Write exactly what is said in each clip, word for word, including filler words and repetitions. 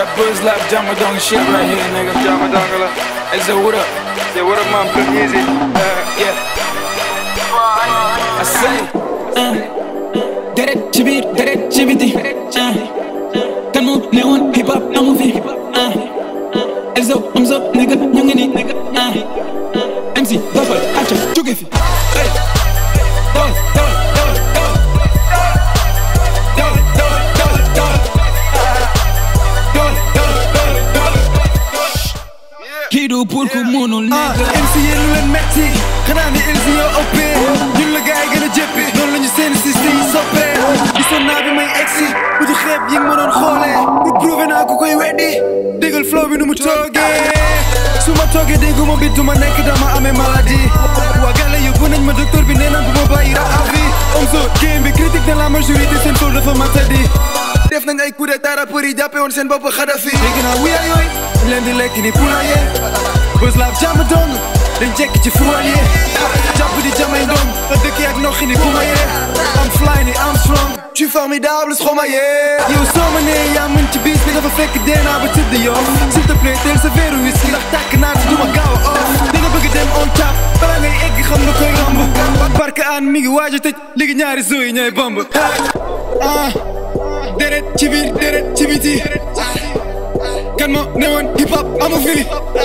that Elzo Jamdong shit right here, nigga. Jamdong, Elzo, what up? Yeah, what up, man? Plug easy. Uh, yeah. I say, uh, deret chibir, deret chibiti. Uh, kan mo neon hip hop na movie. Uh, Elzo, Omzo, nigga, nyongini, nigga. Uh, M C, double, action, chugifi. Hey, double, double, double, double. Double, double, double, double. Double, double, double, double. Kii du pour ku munul nigga. M C yéen lu leen metti xanaa ni Elzo yoo ëppee ñun la gaay gën a jëppi noonu lañu seen système yi soppee gisoon naa bi may egsi bu du xeeb yi nga ma doon xoolee pour prouver naa ku koy weddi déggal flow bi nu mu toogee su ma toogee dégguma bi du ma nekk dama amee maladie waa gale yóbbu nañ ma docteur bi nee na bu ma bàyyi rap à vie Omzo game bi critique de la majorité seen flow dafa matadi def nañ ay coup d'état rappeurs yi jàppe woon seen bopp Xadafi dégg naa wuyaa yooyu leen di lekk ni poulailler Elzo Jamdong dañ jekk ci foyer jàpp di jamay ndong a dëkk ak noxi ni kumaye I'm fly ni I'm strong tu formidable stromaye yow soo ma nee yaa mën ci bis bi dafa fekk deenaa ba tëdd yow s'il te plaît teel sa verre whisky ndax tàkk naa ci duma gaaw a off di nga bëgg dem on top balaa ngay egg xam nga koy romb barka aan mi ngi waaj a tëj léegi ñaari zoo yi ñooy bomb ah deret ci biir deret ci biti kan moo ne woon hip hop amu fi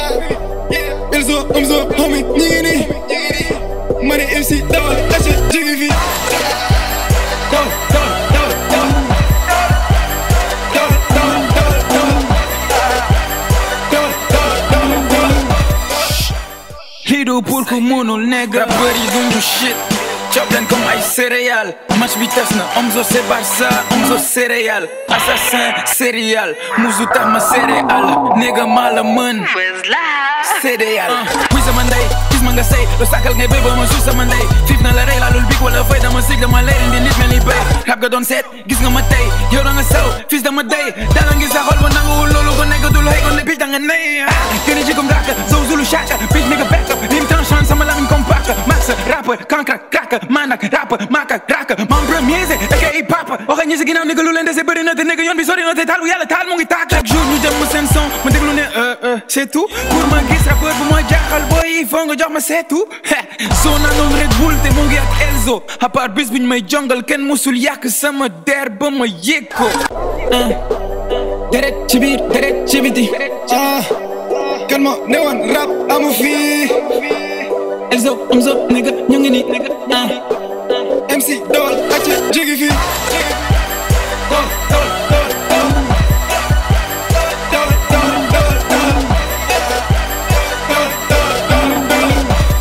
Elzo, Omzo, homie, ñi ngi nii ma ne M C dawal tase jigi fi Dawal, dawal, dawal, dawal. Dawal, dawal, dawal, dawal. Dawal, dawal, dawal, dawal. Lii du pour ku munul nigga. Rappeur yi dundu shit chop leen comme ay céréales. Match bi tas na Omzo c'est Passa, Omzo céréales. Assassin céréal musu tax ma céréal nigga maa la mën céréal kuy sama ndey gis ma nga sey lu sàkkal ngay béy ba ma suuf sama ndey fiif na la rey laa lul big wala fay dama sig dama lay indi nit mel ni béy rab nga doon seet gis nga ma tey yow da nga saw fils dama dey dala ngi sa xol ba nanguwul loolu ko nekk dul xëy ko ne bitch da nga ney gën a jikum raka zow zulu shaka bitch nigga back up lim tan chance sama lamiñ comme paka max rappeur kankrak kraka manak rappeur maka kraka man premier aka hip hop waxa ñi si ginnaaw nigga lu leen dese bëri na te nigga yoon bi sori na te taal bu yàlla taal mu ngi tàkk chaque jour ñu jëm ma seen son ma déglu ne euh euh c'est tout pour ma gis rappeur bu ma jaaxal boy il faut nga jox ma c'est tout soo naanoon Red Bull te mu ngi ak Elzo à part bis buñ may jongal kenn musul yàq sama der ba ma yëg ko deret ci biir deret ci biti ah kan moo ne woon rap amu fi Elzo Omzo nigga ñu ngi nii ah M C dawal acca jigi fi dawal dawal dawal dawal dawal dawal dawal dawal dawal dawal dawal dawal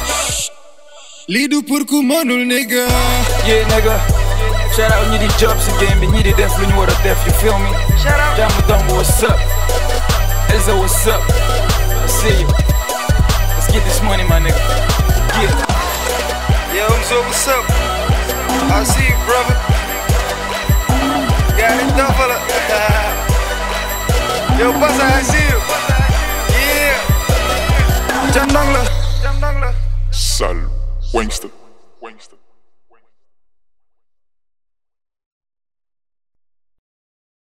lii du pour ku mënul nigga yeah nigga shout out ñi di job si game bi ñi di def lu ñu war a def you feel me Jamdong what's up Elzo what's up I see you let's get this money my nigga yeah yeah Omzo what's up I see you brother got it double yo Passa I see you yeah Jamdong la Jamdong la Sal Wangster